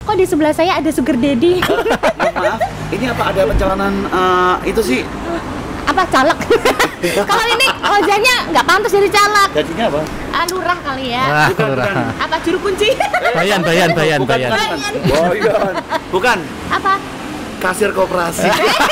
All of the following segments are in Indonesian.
Kok di sebelah saya ada sugar daddy? Maaf, ini apa ada pencalonan itu sih? Apa caleg? Kalau ini wajahnya nggak pantas jadi caleg. Jadinya apa? Lurah kali ya. Bukan. Apa juru kunci? Bayan. Bukan. Bukan. Apa? Kasir koperasi.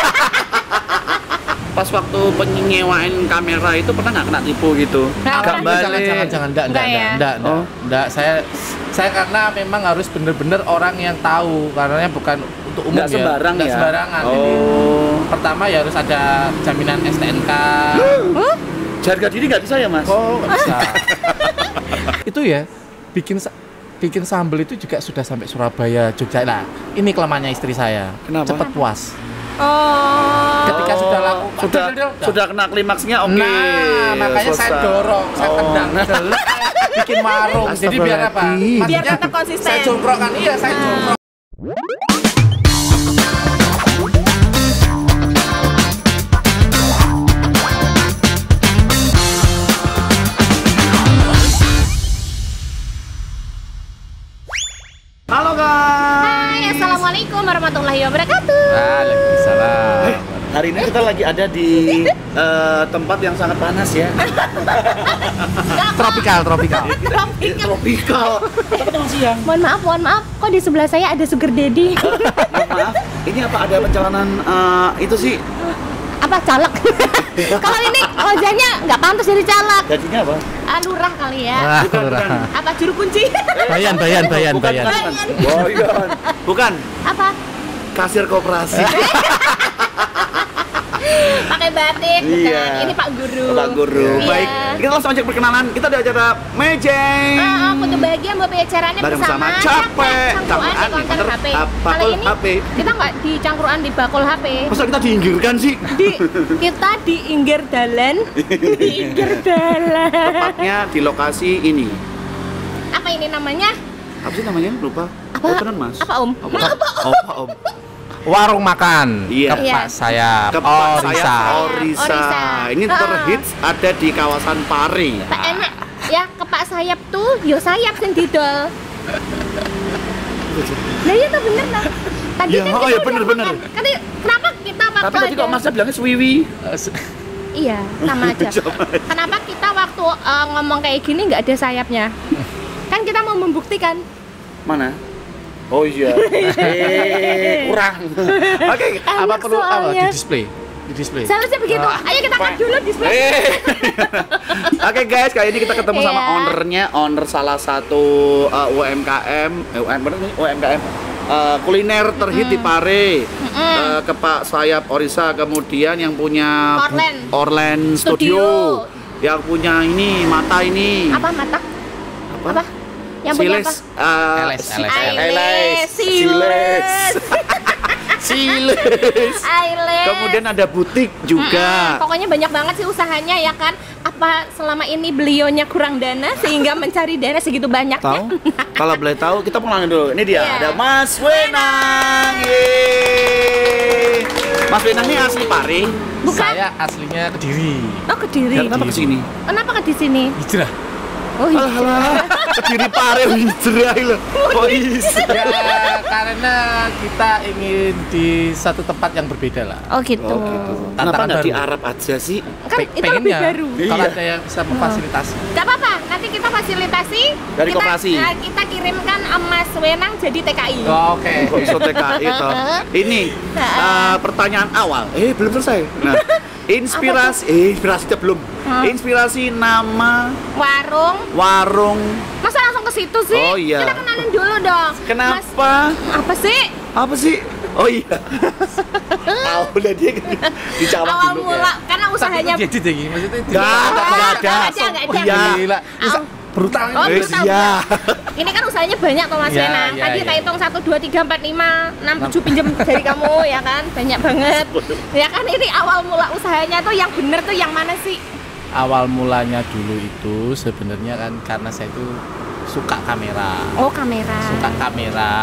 Pas waktu penyewain kamera itu pernah nggak kena tipu gitu? Nggak Jangan, enggak. Enggak, saya karena memang harus bener-bener orang yang tahu, karena bukan untuk umum. Nggak sembarang Nggak ya? sembarangan. Oh. Jadi, pertama ya harus ada jaminan STNK. Harga diri nggak bisa ya mas? Oh, nggak bisa. Itu ya, bikin sambal itu juga sudah sampai Surabaya, Jogja. Nah, ini kelemahannya istri saya. Kenapa? Cepet puas. Oh. Ketika sudah laku, sudah kena klimaksnya, oke. Nah, makanya selesai. saya dorong, saya tendang, bikin warung. Jadi biar apa? Biar tetap konsisten. Saya jongkrokkan, iya saya jongkrok. Halo guys. Hai, assalamualaikum warahmatullahi wabarakatuh. Waalaikumsalam. Hari ini kita lagi ada di tempat yang sangat panas ya. Tropikal. Tropikal. Tapi masih siang. Mohon maaf. Kok di sebelah saya ada sugar daddy? Maaf, ini apa ada pencalonan itu sih? Apa caleg? Kalau ini wajahnya nggak pantas jadi caleg. Jadinya apa? Lurah kali ya. Bukan. Apa juru kunci? Bayan. Bukan. Apa? Kasir koperasi. Pakai batik, Iya. bukan? Ini Pak Guru. Pak Guru. Iya. Baik, kita langsung aja perkenalan. Kita di acara Mejeng. Aku tuh bahagia mau acaranya Bareng bersama sama Capek. Cangkruan di konser Konser HP. Kali Bakul ini HP. kita nggak di cangkruan di bakul HP. Masa kita diinggirkan sih? Kita di Inggir Dalan. Di Inggir Dalan. Tepatnya di lokasi ini. Apa ini namanya? Apa sih namanya? Lupa. Apa? Oh, bener, Mas. Apa Om? Apa, Om? Warung makan. Iya. Kepak sayap. Kepak Orisa. sayap Orisa. Orisa. Ini terhits ada di kawasan Pari. Tak enak. Ya kepak sayap tuh, yo sayap sing didol. Nah iya tuh bener nah. Tadi Ya, kan oh kita ya, udah bener. makan. Kan kenapa kita waktu Tapi tadi kok Masnya bilangnya Swiwi? Iya, sama aja. Kenapa kita waktu ngomong kayak gini nggak ada sayapnya? Kan kita mau membuktikan. Mana? Oh iya. Kurang. Oke, Apa perlu soalnya. di display? Seharusnya begitu. Ayo kita kan dulu display. Oke guys, kali ini kita ketemu sama Iya. owner salah satu UMKM kuliner terhit di Pare. Kepak sayap Orisa, kemudian yang punya Orlen Studio. Yang punya ini mata ini. Apa mata? Apa? Yang punya apa? Siles. Eyelash. Kemudian ada butik juga. Pokoknya banyak banget sih usahanya ya kan. Apa selama ini belionya kurang dana sehingga mencari dana segitu banyaknya? Tahu? Kalau boleh tahu, kita pengenalan dulu. Ini dia, Iya. ada Mas Wenang. Yeay. Mas Wenang ini asli Pare. Bukan? Saya aslinya Kediri. Oh Kediri. Ya, kenapa kesini? Kenapa ke di sini? Hijrah. Oh iya. Alah, Kediri Pare hijrah loh. Kok bisa? Ya, karena kita ingin di satu tempat yang berbeda lah. Oh gitu. Oh gitu. Kenapa Tantangan nggak di baru. Arab aja sih? Kan itu lebih baru. Kalau Iya. ada yang bisa memfasilitasi. Gak apa-apa, nanti kita fasilitasi. Dari koperasi. Kita kirimkan Mas Wenang jadi TKI. Oh, oke. Kok iso TKI toh? Ini pertanyaan awal. Belum selesai. Nah, inspirasinya belum. Inspirasi nama warung. Masa langsung ke situ sih? Oh, iya. Kita kenalin dulu dong. Kenapa? Apa sih? Oh iya. Tahu lah dia dijawab Awal dulu mula ya. karena usahanya Tapi edit ya, maksudnya Nggak ada. Nggak ada. Iya. Gila. Brutal Oh, ini. brutal. Iya. Ini kan usahanya banyak tuh Mas Iya, Wenang. iya, Tadi iya. kita hitung 1, 2, 3, 4, 5, 6, 7 pinjem dari kamu ya kan. Banyak banget. Ya kan ini awal mula usahanya tuh yang bener tuh yang mana sih? Awal mulanya dulu itu sebenarnya kan karena saya itu suka kamera. Oh kamera. Suka kamera.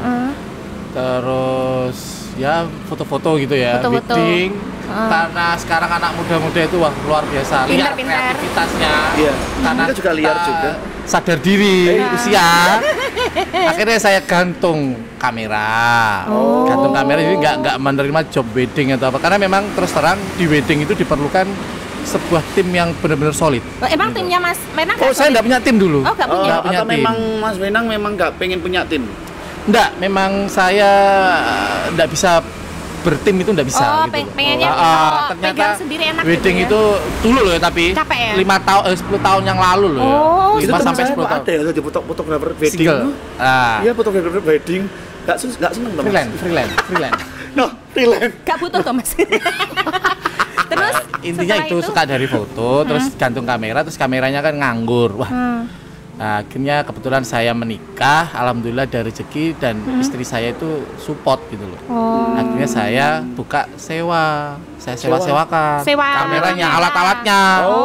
Terus ya foto-foto gitu ya, Foto-foto. wedding. Karena sekarang anak muda-muda itu wah luar biasa, liar Pintar-pintar. kreativitasnya. Iya. Karena Kita juga liar juga. sadar diri usia, akhirnya saya gantung kamera. Gantung kamera jadi nggak menerima job wedding atau apa, karena memang terus terang di wedding itu diperlukan sebuah tim yang benar-benar solid. Emang timnya Mas Wenang? Saya nggak punya tim dulu. Nggak punya. Atau memang Mas Wenang memang nggak pengen punya tim? Nggak, memang saya nggak bisa bertim itu nggak bisa gitu. Pengennya ternyata pegang sendiri enak wedding gitu ya? itu dulu loh, tapi capek ya? 10 tahun yang lalu loh. Itu 5 sampai 10 tahun. Ada ya jadi fotografer wedding. Single. Iya, fotografer wedding. Nggak seneng Mas. Freelance. No, freelance. Gak butuh tuh Mas. Terus intinya itu suka dari foto, terus gantung kamera, terus kameranya kan nganggur. Wah. Nah, akhirnya kebetulan saya menikah, alhamdulillah ada rezeki dan istri saya itu support gitu loh. Akhirnya saya buka sewa, saya sewa-sewakan kameranya, alat-alatnya,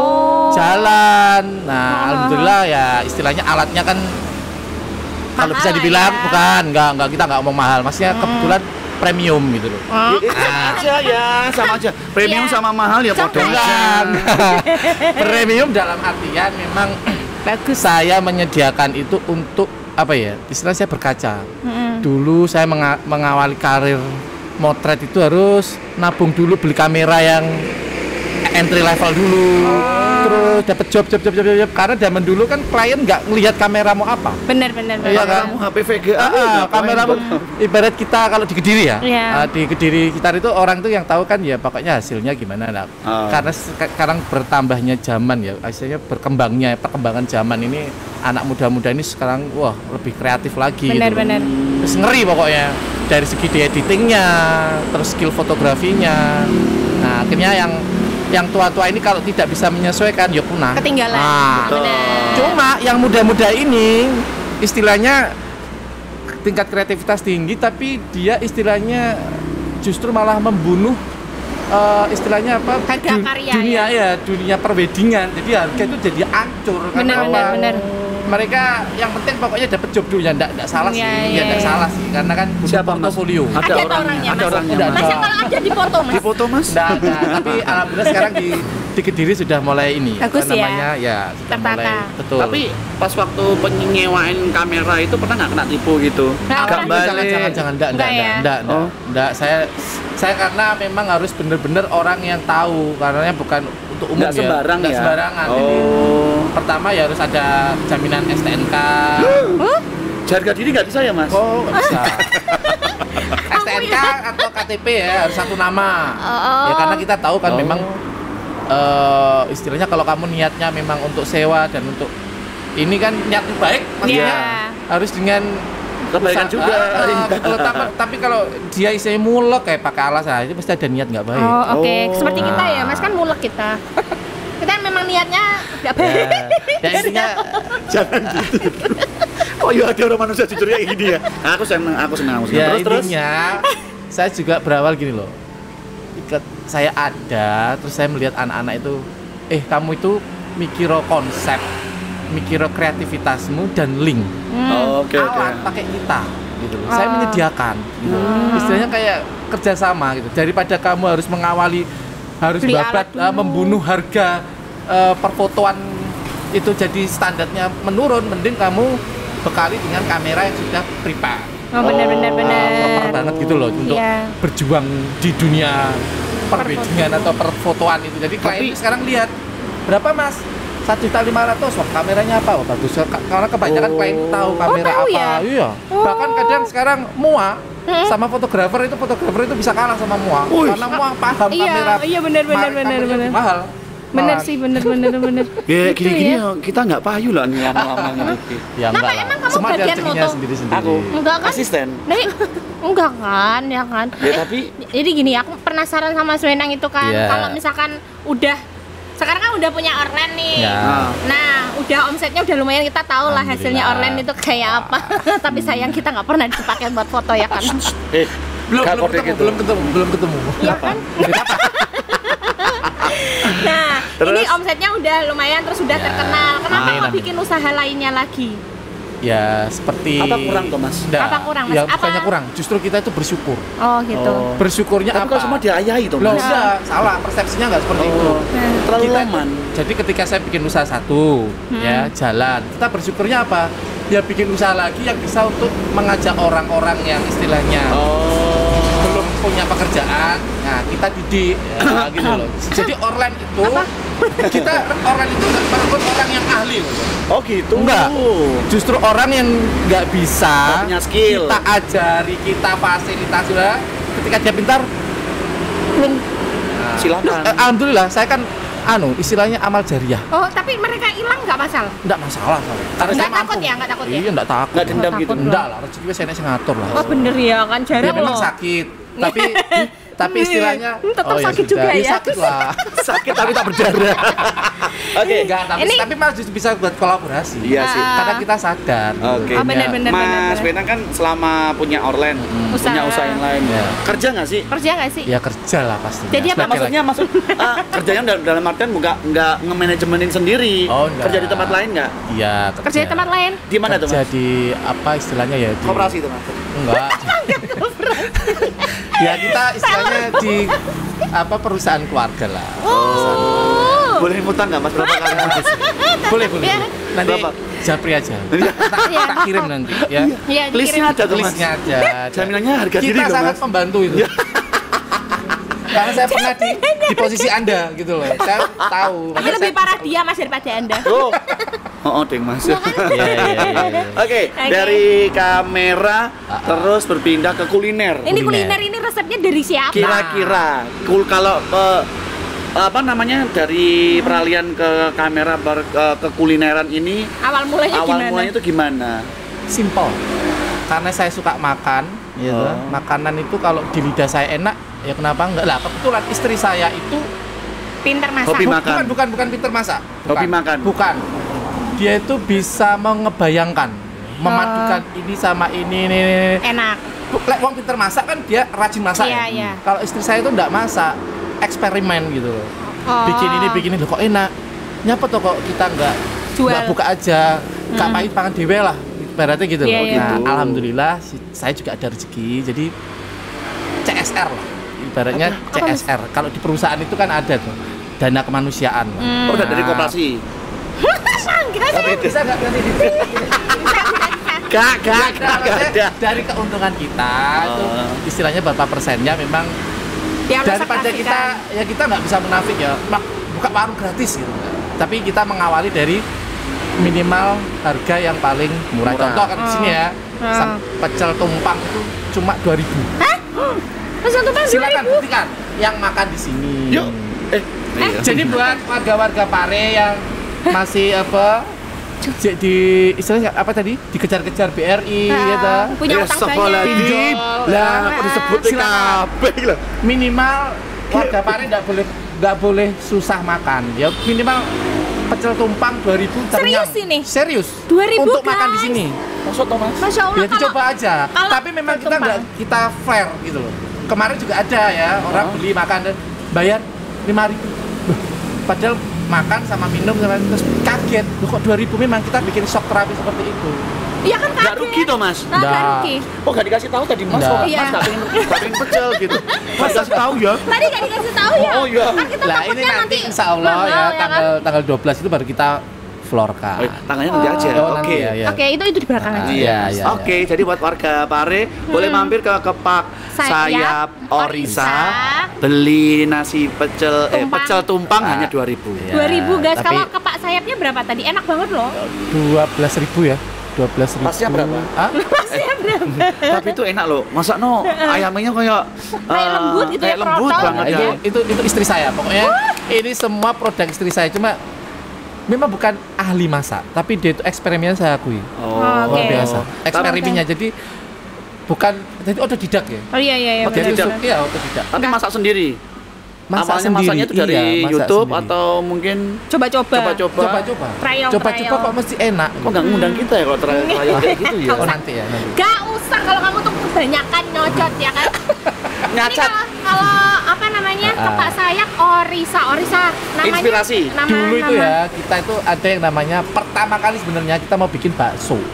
jalan. Nah, alhamdulillah ya istilahnya alatnya kan kalau bisa dibilang ya? bukan, enggak kita nggak ngomong mahal, maksudnya kebetulan premium gitu loh. Aja ya, sama aja. Premium sama mahal ya podo aja. Premium dalam artian memang bagus, saya menyediakan itu untuk apa ya, istilah saya berkaca. Dulu saya mengawali karir motret itu harus nabung dulu, beli kamera yang entry level dulu, terus dapat job karena zaman dulu kan klien nggak ngelihat kamera mau apa. Bener. Iya kan? Kamu HP VGA, kamera ibarat kita kalau di Kediri ya, Iya. di Kediri kita itu orang itu yang tahu kan ya pokoknya hasilnya gimana lah. Karena sekarang bertambahnya zaman ya, hasilnya perkembangan zaman ini, anak muda-muda ini sekarang wah lebih kreatif lagi. Bener. Terus ngeri pokoknya dari segi editingnya, terus skill fotografinya. Nah akhirnya yang tua-tua ini kalau tidak bisa menyesuaikan ya punah. Ketinggalan. Nah, Bener. cuma yang muda-muda ini istilahnya tingkat kreativitas tinggi, tapi dia istilahnya justru malah membunuh istilahnya apa? Harga karya dunia dunia perwedingan. Jadi harga itu jadi hancur. Bener. Mereka yang penting pokoknya dapat job dulu ya, enggak salah sih. Enggak salah sih, karena kan siapa portofolio. Ada orangnya. Mas kalau ada di foto Mas. Di foto Mas? Enggak, tapi alhamdulillah sekarang di Kediri sudah mulai ini. Bagus apa namanya? Ya, sudah tertata. mulai. Betul. Tapi pas waktu penyewain kamera itu pernah nggak kena tipu gitu? Nggak balik. Jangan, enggak. Saya karena memang harus benar-benar orang yang tahu, karena bukan untuk umum Nggak sembarang Nggak ya? sembarangan. Jadi pertama ya harus ada jaminan STNK. Harga diri nggak bisa ya Mas? Oh, nggak bisa. STNK atau KTP ya harus satu nama. Ya karena kita tahu kan memang istilahnya kalau kamu niatnya memang untuk sewa dan untuk ini kan niatnya baik, maksudnya harus dengan kebaikan juga. Betul, tapi kalau dia istilahnya mulek kayak pakai alas aja pasti ada niat nggak baik. Oke. Seperti kita ya Mas, kan mulek kita. Kita memang niatnya nggak baik. Ya intinya Jangan gitu. Oh iya, ada orang manusia jujur ya gini ya. Aku senang. ya Terus. intinya saya juga berawal gini loh. Saya ada, terus saya melihat anak-anak itu, kamu itu mikiro konsep, mikiro kreativitasmu dan link. Oke. Alat pakai kita gitu loh. Saya menyediakan gitu. Istilahnya kayak kerjasama gitu. Daripada kamu harus mengawali, harus Beli babat membunuh harga perfotoan itu jadi standarnya menurun, mending kamu bekali dengan kamera yang sudah prepare. Benar. Proper banget gitu loh untuk berjuang di dunia perweddingan atau perfotoan itu. Jadi klien sekarang lihat berapa Mas? 1.500.000. Wah, kameranya apa? Wah, bagus. Karena kebanyakan klien tahu kamera tahu apa. ya? Iya. Bahkan kadang sekarang MUA sama fotografer itu bisa kalah sama MUA. Karena MUA paham kamera. Iya benar. Mahal. Bener sih, bener. Ya gini-gini kita nggak payu lah nih lama-lama gitu. Ya enggak lah. Emang kamu Semua ada bagian rezekinya foto? sendiri-sendiri. Aku Enggak kan? asisten. Enggak kan, ya kan? Ya tapi Jadi gini, aku penasaran sama Wenang itu kan. Iya. Kalau misalkan sekarang kan udah punya online nih. Ya. Nah, udah omsetnya udah lumayan, kita tahu lah hasilnya Alhamdulillah. online itu kayak apa. Tapi sayang kita nggak pernah dipakai buat foto ya kan. belum ketemu. Iya kan? Nah, Terus? ini omsetnya udah lumayan, terus udah Ya. terkenal. Kenapa Amin, nggak amin. bikin usaha lainnya lagi? ya seperti Apa kurang tuh, Mas? Apa kurang, Mas? Ya Apa? bukannya kurang, justru kita itu bersyukur. Oh gitu. Bersyukurnya Tapi apa? kalau semua diayahi tuh, Loh, Mas. enggak, salah, persepsinya enggak seperti itu. Terlalu Kita aman. Jadi ketika saya bikin usaha satu, ya jalan, kita bersyukurnya apa? Ya bikin usaha lagi yang bisa untuk mengajak orang-orang yang istilahnya belum punya pekerjaan, nah kita didik, ya, gitu loh. Jadi online itu, kita online itu nggak merekrut orang yang ahli loh. Oh gitu. Enggak. Justru orang yang nggak bisa, Nggak punya skill. kita ajari, kita fasilitasi lah. Ketika dia pintar, belum. Silakan. Alhamdulillah, saya kan istilahnya amal jariah. Oh, tapi mereka hilang nggak masalah? Enggak masalah saya. Karena Nggak saya takut mampu. ya, nggak takut ya? Iya, enggak takut. Nggak dendam gitu. Enggak lah, rezeki saya yang ngatur lah. Oh bener ya kan Ya jarang memang loh. sakit, tapi istilahnya Tetap sakit juga sudah. ya. Sakit lah. Sakit tapi tak berdarah. Oke. Enggak, tapi malah justru bisa buat kolaborasi. Iya sih. Karena kita sadar. Oke. Oh, benar-benar. Mas Benang kan selama punya Orlen, punya usaha yang lain. Iya. Kerja nggak sih? Kerja nggak sih? Ya kerja lah pasti. Jadi apa? Maksudnya kerjanya dalam artian nggak nge-manajemenin sendiri. Oh, enggak. Kerja di tempat lain nggak? Iya, Kerja di tempat lain? Di mana tuh, Kerja Mas? di apa istilahnya ya? Di Koperasi tuh, Mas. Enggak. Ya kita istilahnya di apa perusahaan keluarga lah. Perusahaan keluarga. Boleh ngutang nggak, Mas? Berapa kali, Mas? Boleh. Ya. Nanti Berapa? japri aja. Iya. Tak kirim nanti ya. Iya, Listnya ada tuh, Mas. Listnya aja. Jaminannya harga diri Kita loh, sangat Mas. membantu itu. Karena saya pernah di posisi Anda gitu loh. Saya tahu. Tapi makanya lebih saya parah bisa- dia Mas daripada Anda. Deng, Mas. Iya, iya. Oke, dari kamera terus berpindah ke kuliner. Ini kuliner ini resepnya dari siapa? Kira-kira kalau apa namanya dari peralihan ke kamera ke kulineran ini Awal mulanya gimana? itu gimana? Simple. Karena saya suka makan, gitu. Makanan itu kalau di lidah saya enak, ya kenapa enggak? Lah, kebetulan istri saya itu Pinter masak. Hobi makan. bukan pinter masak. Hobi makan. Bukan. Dia itu bisa mengebayangkan, memadukan ini sama ini. Enak. Lek wong pinter masak kan dia rajin masak. Iya, ya? iya. Kalau istri saya itu enggak masak, eksperimen gitu loh. Oh. Bikin ini loh kok enak. Nyapa tuh kok kita enggak Jual. buka aja, gak pahit pangan dewe lah. Ibaratnya gitu Iya, loh. iya. Nah, alhamdulillah saya juga ada rezeki. Jadi CSR lah. Ibaratnya Apa, Mas? CSR. Kalau di perusahaan itu kan ada tuh dana kemanusiaan. Oh, udah dari koperasi. Bisa nggak nanti di Gak ada. dari keuntungan kita itu istilahnya berapa persennya memang daripada kita ya kita nggak bisa munafik ya buka warung gratis gitu. Tapi kita mengawali dari minimal harga yang paling murah. Murah. Contoh kan di sini ya, pecel tumpang itu cuma 2.000. Hah? Pecel tumpang 2.000? Silakan buktikan yang makan di sini. Yuk. Iya. Jadi buat warga-warga Pare yang masih apa di istilahnya apa tadi dikejar-kejar BRI gitu. Punya utang sekolah banyak. lagi. Pinjol. Lah, kok disebut Silakan. kabeh lho. Minimal warga Pare nggak boleh susah makan. Ya minimal pecel tumpang 2.000 Serius ternyang. ini? Serius. 2.000, untuk makan di guys. sini. Maksud toh, Mas? Masya Allah. Ya dicoba aja. kalau Tapi memang pecel kita nggak tumpang. kita fair gitu loh. Kemarin juga ada ya orang beli makan dan bayar 5.000. Padahal makan sama minum sama terus kaget. Loh, kok 2.000 memang kita bikin shock terapi seperti itu. Iya kan kaget. Gak rugi toh, Mas? Nah, nggak Nggak. rugi. Oh, gak dikasih tahu tadi, Mas. Nggak. Kok Iya. Mas gak pengen pecel gitu. Mas kasih tahu ya. Tadi nggak dikasih tahu ya? Oh, iya. Kan kita Lah ini takutnya nanti insya Allah mahal, ya kan? tanggal 12 itu baru kita florkan. Tangannya nanti aja. Oh, Oke. nanti ya, ya. Oke, itu di belakang aja. Iya, iya. Oke, jadi buat warga Pare boleh mampir ke Kepak Sayap Orisa, Orisa. beli nasi pecel Tumpang. pecel tumpang Ah. hanya 2.000. Iya. 2.000 guys. tapi- Kalau kepak sayapnya berapa tadi? Enak banget loh. 12.000 ya. 12.000. Pasnya berapa? Hah? Tapi itu enak loh. Masa no ayamnya kayak Kayak lembut gitu ya, kayak lembut protol. banget Nah, ya. itu istri saya. Pokoknya ini semua produk istri saya. Cuma memang bukan ahli masak, tapi dia itu eksperimennya saya akui. Oh, Luar oke. biasa. Eksperimennya jadi bukan jadi otodidak ya. Oh iya iya iya. Oke, benar, tidak. benar. Iya, otodidak. Tapi masak sendiri. Masak Awalnya sendiri, masaknya itu dari iya, masak YouTube sendiri. atau mungkin Coba-coba. coba-coba. Coba-coba. Trial, Coba-coba trial. kok mesti enak. Kok nggak ngundang kita ya kalau trial kayak gitu ya? Oh nanti ya nanti. Gak usah kalau kamu tuh kebanyakan nyocot ya kan. Ini Nyacat. kalau apa namanya kepak sayap Orisa namanya. Inspirasi. Nama, Dulu itu nama. ya kita itu ada yang namanya pertama kali sebenarnya kita mau bikin bakso.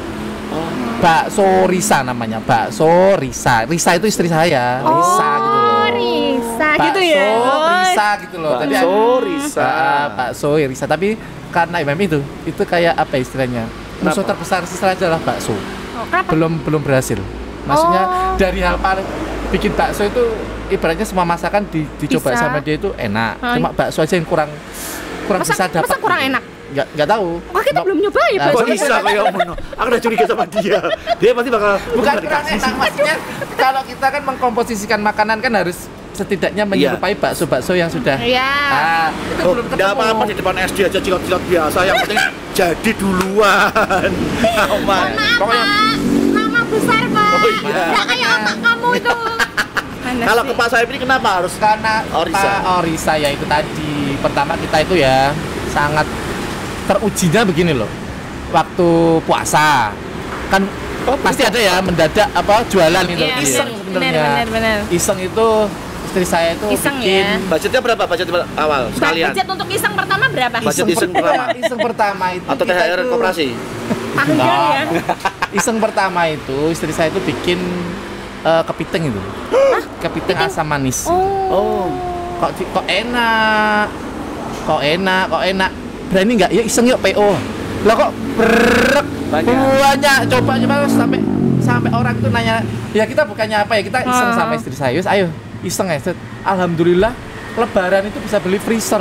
Bakso Risa namanya, bakso Risa. Risa itu istri saya, Risa gitu loh. Risa Bakso gitu ya. Risa gitu loh. Tadi Bakso Risa. Bakso Risa, tapi karena itu kayak apa istilahnya? Musuh terbesar sisanya adalah bakso. Kenapa? Belum berhasil. Maksudnya dari hal paling bikin bakso itu ibaratnya semua masakan dicoba Bisa. sama dia itu enak. Cuma bakso aja yang kurang bisa dapat. Masa kurang enak? Nggak tahu. Wah, kita belum nyoba ya Nah, bakso. Kok bisa kayak ngono? Aku udah curiga sama dia. Dia pasti bakal Bukan kurang enak, maksudnya kalau kita kan mengkomposisikan makanan kan harus setidaknya menyerupai bakso-bakso yang sudah. Iya. Nah, itu belum ketemu. Enggak apa-apa di depan SD aja cilok-cilok biasa, yang penting jadi duluan. Aman. Pokoknya Nama besar, Pak. Oh, iya. Nggak kayak otak kamu itu. Mana Kalau sih? ke Pak Saip ini kenapa harus karena Orisa? Pak Orisa ya itu tadi. Pertama kita itu ya sangat terujinya begini loh. Waktu puasa kan pasti ada ya mendadak apa jualan itu. Iya, Iseng sebenarnya. benar. Iseng itu istri saya itu Iseng bikin ya. budgetnya berapa? Budget awal sekalian. Budget untuk iseng pertama berapa? Budget iseng pertama. Iseng pertama itu Atau kita THR itu- koperasi? Panjang ya. Iseng pertama itu istri saya itu bikin kepiting itu. Kepiting asam manis. Oh. Kok enak. Kok enak. Berani nggak? Ya iseng yuk PO. Lah kok brek banyak coba terus sampai orang itu nanya, ya kita bukannya apa ya, kita iseng sama istri saya. Yus, ayo iseng ya. Set. Alhamdulillah lebaran itu bisa beli freezer.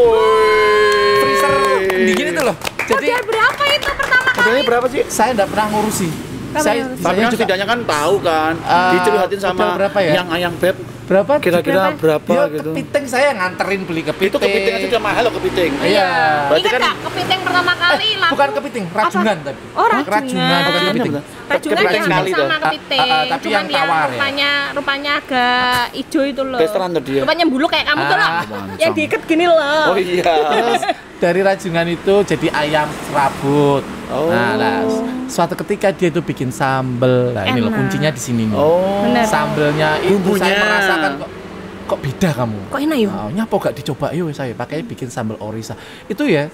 Freezer dingin itu loh. Jadi Modal berapa itu pertama kali? Modalnya berapa sih? saya enggak pernah ngurusi. Saya Tapi kan juga setidaknya kan tahu kan, dicurhatin sama modal berapa ya? yang ayang beb. berapa? Kira-kira berapa Ya, gitu? kepiting saya nganterin beli kepiting. Itu kepiting aja udah mahal loh kepiting. Iya. Berarti Ingat kan- nggak kepiting pertama kali laku? Bukan kepiting, rajungan tapi. Oh, rajungan. Bukan kepiting. Rajungan Kepiting yang sekali hampir tuh. sama kepiting. Tapi Cuman yang tawar ya? rupanya agak hijau itu loh. Besteran tuh dia. Rupanya bulu kayak kamu tuh loh. Mancam. Yang diikat gini loh. Oh iya. Terus dari rajungan itu jadi ayam serabut. Oh. Nah, suatu ketika dia itu bikin sambel. Nah, ini loh Enak. kuncinya di sini nih. Oh. Bener. Sambelnya itu Bumbunya. saya merasakan kok beda kamu. Kok enak yuk? Nah, nyapa gak dicoba yuk saya pakai bikin sambal Orisa. Itu ya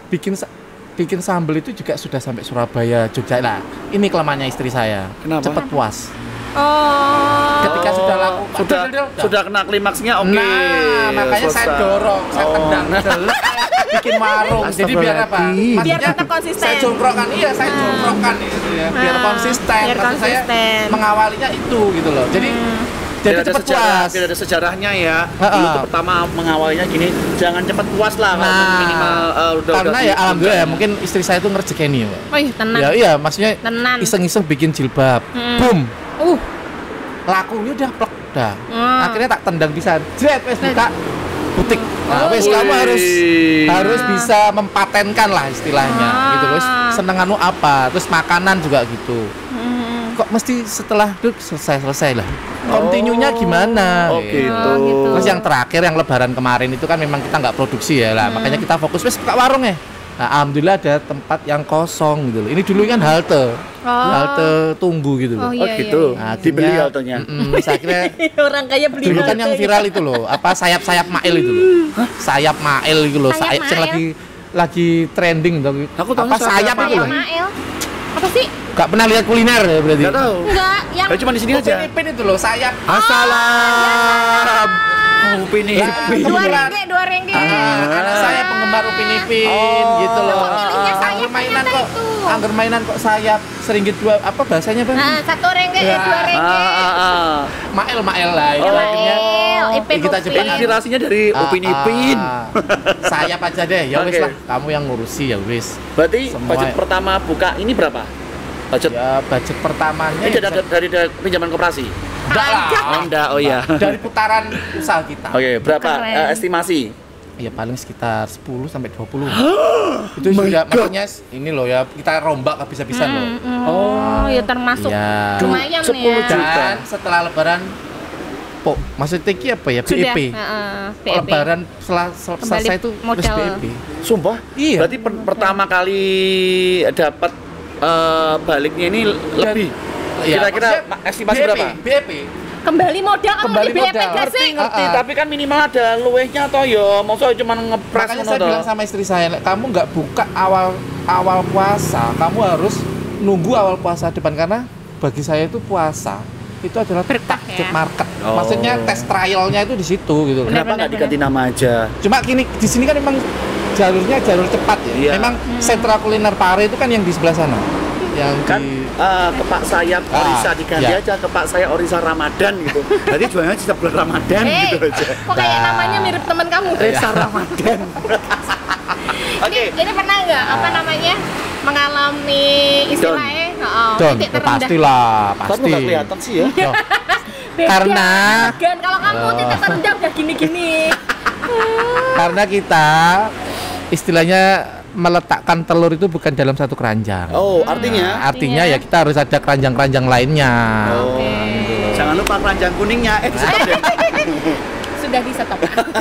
bikin sambal itu juga sudah sampai Surabaya, Jogja. Nah, ini kelemahannya istri saya. Kenapa? Cepet puas. Oh. Ketika sudah laku, sudah kena klimaksnya, oke. Nah, makanya saya selesai. dorong, saya tendang, bikin warung. Jadi biar apa? Astagfirullahaladzim. Biar Maksudnya tetap konsisten. Saya jongkrokkan, iya saya jongkrokkan gitu ya. Biar konsisten. Biar Maksud saya konsisten. mengawalinya itu gitu loh. Jadi Tidak ada cepet sejarah, puas. tidak ada sejarahnya ya. Heeh. Dulu tuh pertama mengawalnya gini, jangan cepat puas lah. Kalau Nah, minimal karena ya alhamdulillah ya mungkin istri saya itu ngerjekeni ya. Pak. Oh iya, tenang. Ya iya, maksudnya Tenan. iseng-iseng bikin jilbab. Boom. Uh. Lakunya udah plek dah. Hmm. Akhirnya tak tendang pisan. Jret wes buka butik. Nah, wes Wih. kamu harus bisa mempatenkan lah istilahnya gitu loh. Senenganmu apa? Terus makanan juga gitu. Kok mesti setelah itu selesai lah. Kontinunya gimana? Oh gitu. gitu. Terus yang terakhir yang lebaran kemarin itu kan memang kita nggak produksi ya lah, makanya kita fokus wes buka warung ya. Nah, alhamdulillah ada tempat yang kosong gitu loh. Ini dulu kan halte tunggu gitu loh. Oh, iya, gitu. Nah, Dibeli akhirnya- haltenya. Terus akhirnya Orang kaya beli dulu kan yang halte. viral itu loh, apa sayap-sayap Mail itu loh. Sayap Mail itu loh, Sayap sayap yang Mail? lagi trending tuh. Aku tahu Apa sayap sayap itu Mail. loh. Mael. Apa sih? Gak pernah lihat kuliner ya berarti. Enggak tahu. Enggak, yang Ya cuma di sini aja. Upin itu loh, sayap. Assalam. Oh, Upin Ipin. dua rengge. Anak saya penggemar Upin Ipin Oh. gitu loh. Kok milihnya sayap Angger mainan ternyata kok. itu? Angger mainan kok sayap seringgit dua apa bahasanya Bang? Nah, satu rengge, Ya. dua rengge. Mael lah itu Oh. akhirnya. Ipin kita Upin. coba Inspirasinya dari Upin Ipin. Sayap aja deh. Ya wis Oke. lah, kamu yang ngurusi ya wis. Berarti Semua budget ya. pertama buka ini berapa? Budget Ya budget pertamanya ini ya dari pinjaman koperasi. enggak lah. Oh, enggak, oh iya. Dari putaran usaha kita. Oke, berapa Keren. estimasi? Ya paling sekitar 10 sampai 20. Itu sudah maksudnya ini loh ya, kita rombak habis-habisan loh. Oh, ya termasuk Ya. lumayan 10 ya. juta. Dan setelah lebaran maksudnya ki apa ya? Sudah. BEP. BEP. Lebaran selesai itu modal. wis BEP. Sumpah? Iya. Berarti pertama kali dapat baliknya ini lebih. Ya, Kira-kira maksudnya estimasi BEP, berapa? BEP. Kembali modal kamu Kembali di BEP modal. gak sih? Ngerti, tapi kan minimal ada luwehnya toh ya. Masa cuma ngepres Makanya ngono saya toh. bilang sama istri saya, kamu nggak buka awal puasa, kamu harus nunggu awal puasa depan, karena bagi saya itu puasa itu adalah Berkah ya? market. Oh. Maksudnya tes trialnya itu di situ gitu. Kenapa nggak diganti nama aja? Cuma kini di sini kan memang jalurnya jalur cepat ya. Iya. Memang sentra kuliner Pare itu kan yang di sebelah sana. Yang Kan di ke Pak Sayap Orisa diganti iya. aja ke Pak Saya Orisa Ramadan gitu. Jadi jualannya setiap bulan Ramadan gitu aja. Kok kayak Nah. namanya mirip teman kamu? Resa Ramadan. Oke. Ini pernah nggak apa namanya mengalami istilahnya Don, titik terendah? pastilah, Tapi pasti. nggak kelihatan sih ya. Yo, Beda, Karena- Gan. Kalau kamu titik terendah udah gini-gini. karena kita istilahnya meletakkan telur itu bukan dalam satu keranjang. Oh, artinya Artinya ya kita harus ada keranjang-keranjang lainnya. Oh, jangan lupa keranjang kuningnya. Stop deh. Sudah di stop.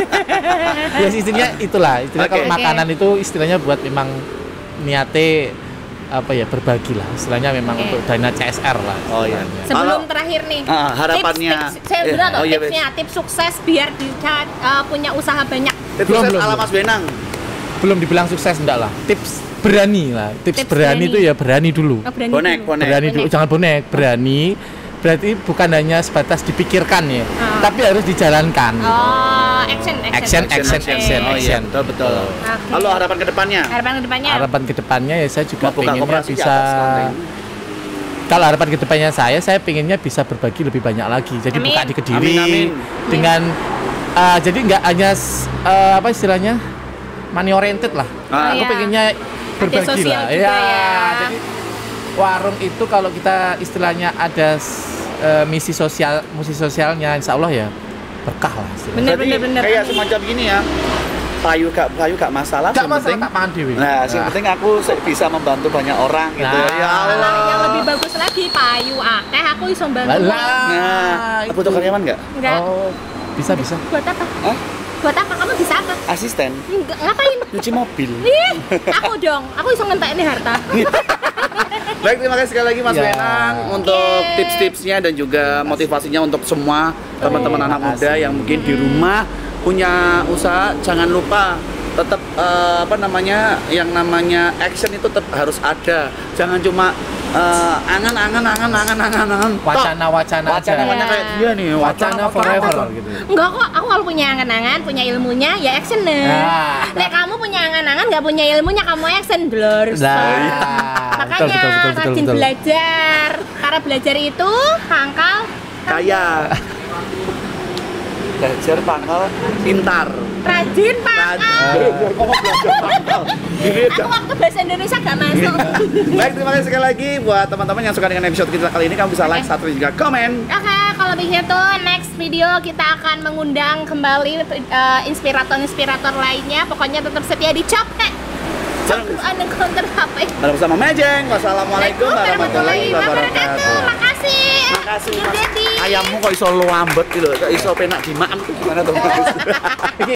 Ya istilahnya itulah. Istilahnya Oke. kalau makanan itu istilahnya buat memang niate apa ya, berbagi lah. Istilahnya memang Oke. untuk dana CSR lah. Oh, iya. istilahnya. Sebelum Kalau- terakhir nih, harapannya. saya bilang Oh, iya, tipsnya, tips sukses biar bisa punya usaha banyak. Itu Belum, set belum, ala belum. Mas Benang. Belum dibilang sukses enggak lah. Tips berani lah. Tips Tips berani berani. itu ya berani dulu. Oh, berani Bonek, dulu. bonek. Berani dulu, Bonek. jangan bonek, berani. Berarti bukan hanya sebatas dipikirkan ya, Ah. tapi harus dijalankan. Oh, action. Action. Oh iya, betul betul. Oke. Lalu harapan kedepannya? Harapan kedepannya. Harapan kedepannya ya saya juga Mau buka pengennya koperasi di bisa. atas lantai. Kalau harapan kedepannya saya pengennya bisa berbagi lebih banyak lagi. Jadi Amin. buka di Kediri Amin, amin. dengan jadi nggak hanya apa istilahnya money oriented lah. Ah, Aku iya. pengennya berbagi sosial lah. juga ya. Jadi warung itu kalau kita istilahnya ada misi sosialnya, insya Allah ya berkah lah. istilahnya. Bener. Berarti kayak semacam gini ya. Payu gak masalah. Nggak yang masalah penting- tak makan dewi. Nah, yang penting aku bisa membantu banyak orang gitu. Nah. Ya Allah. Yang lebih bagus lagi payu akeh aku iso bantu. Nah, itu. butuh karyawan nggak? Enggak. Oh, bisa. Buat apa? Hah? Buat apa? Kamu bisa apa? Asisten, Enggak, ngapain? nyuci mobil. Ih, aku dong. Aku iso ngentekne harta. Baik, terima kasih sekali lagi Mas Ya. Benang untuk Oke. tips-tipsnya dan juga motivasinya untuk semua teman-teman Terima anak muda kasih. yang mungkin di rumah punya usaha. Jangan lupa tetap yang namanya action itu tetap harus ada. Jangan cuma angan-angan. Wacana-wacana aja. Wacana kayak dia nih, Wacana forever gitu. Enggak kok, aku kalau punya angan-angan, punya ilmunya, ya action nih. Nah. Lek kamu punya angan-angan, nggak punya ilmunya, kamu action blur. Nah, Makanya rajin belajar. Karena belajar itu pangkal Kaya. Belajar pangkal pintar. rajin pangkal. Kok belajar pangkal? Aku waktu bahasa Indonesia gak masuk. Baik, terima kasih sekali lagi buat teman-teman yang suka dengan episode kita kali ini. Kamu bisa like, Oke. subscribe, juga komen. Oke, kalau begitu next video kita akan mengundang kembali inspirator-inspirator lainnya. Pokoknya tetap setia di Copet. Ada counter HP. Bareng bersama Mejeng. Wassalamualaikum warahmatullahi wabarakatuh. Makasih. Makasih. Dear Daddy. Ayammu kok iso lambat gitu, kok iso penak dimakan tuh gimana tuh?